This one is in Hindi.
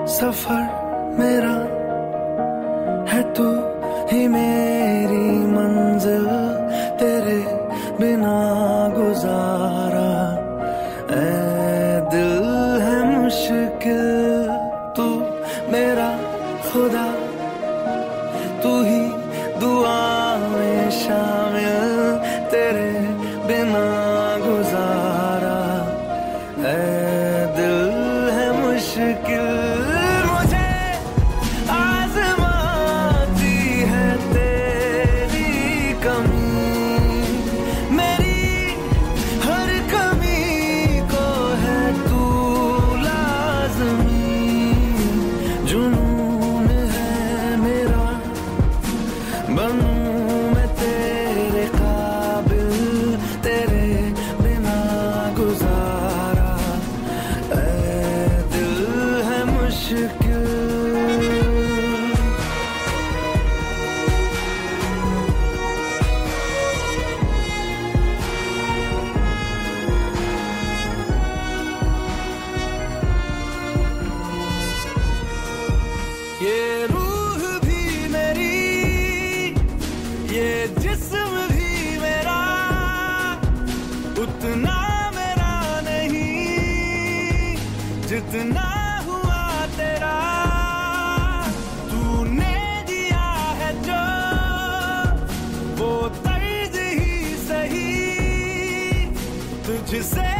सफर मेरा है तू ही मेरी मंजिल, तेरे बिना गुजारा ऐ दिल है मुश्किल। तू मेरा खुदा, तू ही दुआ में शामिल, तेरे बिना गुजारा ऐ दिल है मुश्किल। जुनून है मेरा बनूं मैं तेरे काबिल, तेरे बिना गुजारा ऐ दिल है मुश्किल। ये रूह भी मेरी, ये जिस्म भी मेरा, उतना मेरा नहीं जितना हुआ तेरा। तूने दिया है जो वो तर्ज ही सही, तुझसे